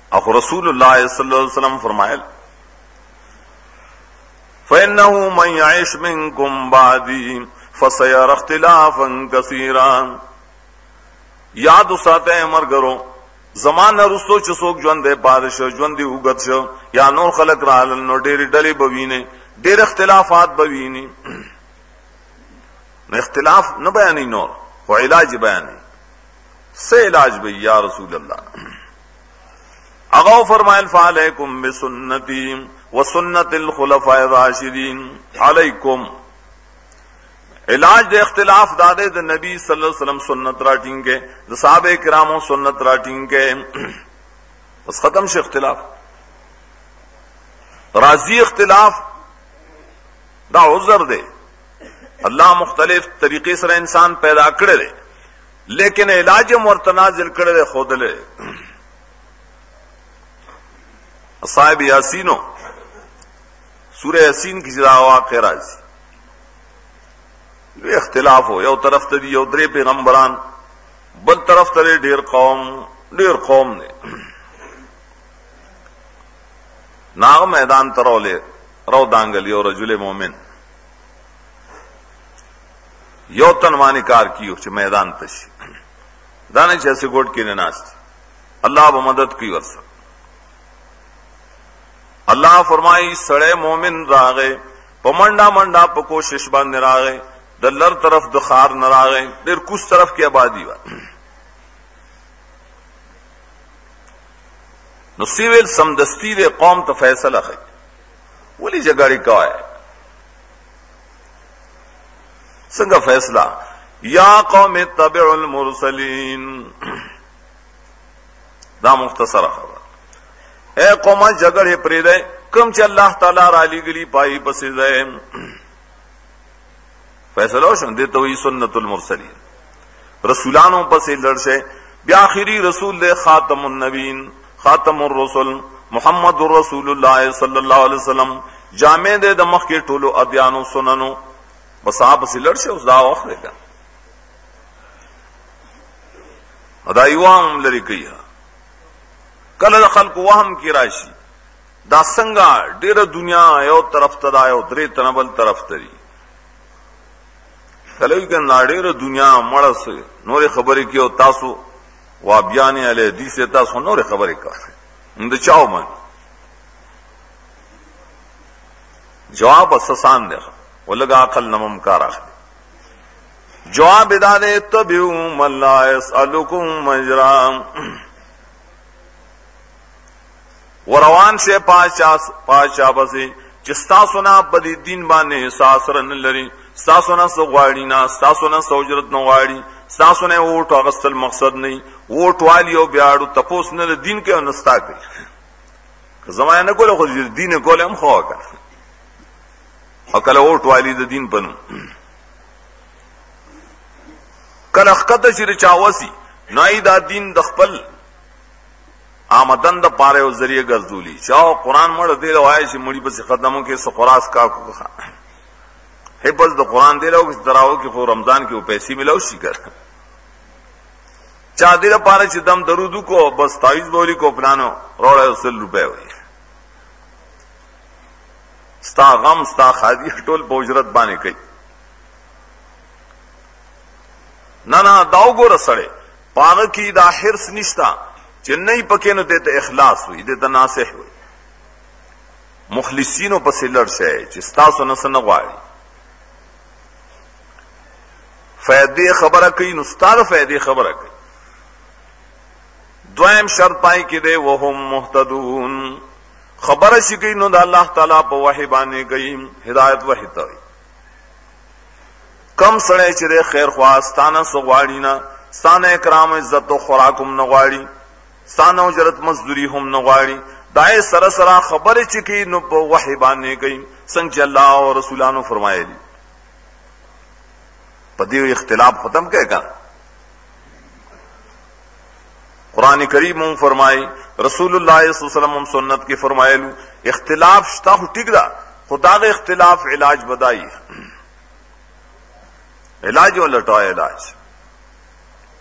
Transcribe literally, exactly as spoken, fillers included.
اخو رسول اللہ صلی اللہ علیہ وسلم فرمائل فَإِنَّهُ مَنْ يَعِشْ مِنْكُمْ بَعْدِي فَسَيَرَى اخْتِلَافًا كَثِيرًا یاد ساته مرګرو زمانه رسو چې څوک ژوند دی پادش ژوند دی وګت شو یا نور خلق رال نو ډېر ډلې بوینه ډېر اختلافات بوینه نو اختلاف نه بیانې نور او علاج بیانې سے علاج به یا رسول الله اغه فرمایل فعلیکم بسنتی وسنت الخلفاء الراشدین علیکم علاج د اختلاف دادے د نبی صلی اللہ علیہ وسلم سنت راٹیں کے د صحابہ کراموں سنت راٹیں کے بس ختم سے اختلاف راضی اختلاف دا عذر دے اللہ مختلف طریقے سے انسان پیدا کرے دے لیکن علاج مرتنازل کرے دے خود لے صاحب یاسینو سورہ یاسین کی جدا واقع راضی اختلاف ہو یو طرف ته دی یو درې پیغمبران بل طرف ته ډیر قوم ډیر قوم نے ناغ میدان ترولے رو دانگل یو رجل مومن یو تنوانی کار کیو چې میدان تشی دانے چیسے گوٹ کی نناستی اللہ بمدد کی ورسا اللہ فرمائی سڑے مومن راغے پمنڈا منڈا پا کوشش باندھ راغے دلر طرف دخار نراغے دیر کس طرف کی آبادی وا نصیویل سمدستی دے قوم تا فیصلہ خی ولی جگاڑی کوا ہے سنگا فیصلہ یا قوم اتبعوا المرسلین دا مختصر خبر اے قوم جگڑے پریدے کم چا اللہ تعالی رالی گلی پائی پسیدے فیصلہ شون دیتا ہوئی سنت المرسلین رسولانوں پس لڑشے بیاخری رسول دے خاتم النبین خاتم الرسل محمد الرسول اللہ صلی اللہ علیہ وسلم جامع دے دمخ کے ٹولو ادیانو سننو بس آپ پس لڑشے اس دا وقت دے گا ادائیوام لری کئی کل خلق وہم کی راشی دا سنگا دیر دنیا یو طرف تدا یو درے تنبل طرف تری کلوی که ناڑیر دنیا مرس نور خبری کیو تاسو وابیانی علی حدیث تاسو نور خبری کار اند چاو من جواب سسان دیکھا ولگا عقل نمم کار آخری جواب دانے تبیو من لا یسألکم مجرام وروان سے پاچا پاچا بسی چستا سنا بدی دین بانے ساسرن لری ستاسو نه سو غواړي نه ستاسو نه سو اجرت نه غواړي ستاسو نه ووټ اغستل مقصد نه ووټ والی او بیاړو تپوس نه دین کې نستا کوي که زمانه نه کوله خو دین کوله هم خو کا او کله ووټ والی د دین پنو کله خطه شری چاوسی نای دا دین د خپل آمدن د پاره او ذریعہ ګرځولي چاو قران مړ دی وای چې مړي په خدمتو کې سخراس کا کو حفظ د قرآن دی لو کس دراو کی خو رمضان کی وہ پیسی ملاو شی کر چاہ دیر پارے چی دم درودو کو بس تاویز بولی کو پلانو روڑے سل روپے ہوئی ستا غم ستا خادی ٹول پوجرت بانے کئی نا نا داو گو رسڑے پاغ کی دا حرس نشتا چنئی پکینو دیتا اخلاص ہوئی دیتا ناسح ہوئی مخلصینو پسی لڑشے چستاسو نسن نغواری فیدی خبر کئی نستاد فیدی خبر کئی دویم شرط پائی کی دے وهم محتدون خبر شکی نو دا اللہ تعالیٰ پا وحی بانے گئی ہدایت وحی تاوی کم سڑے چرے خیر خواہ ستانا سغواڑینا ستانا اکرام عزت و خوراکم نغواڑی ستانا اجرت مزدوری ہم نغواڑی دائے سرسرا خبر چکی نو پا وحی بانے گئی سنگ چی اللہ و رسولانو فرمائے لی پدیو اختلاف ختم کہے گا قرآن کریم فرمائی رسول اللہ صلی اللہ علیہ وسلم سنت کی فرمائے لو اختلاف شتا ہو ٹک دا خدا کا اختلاف علاج بدائی علاج و لٹائے علاج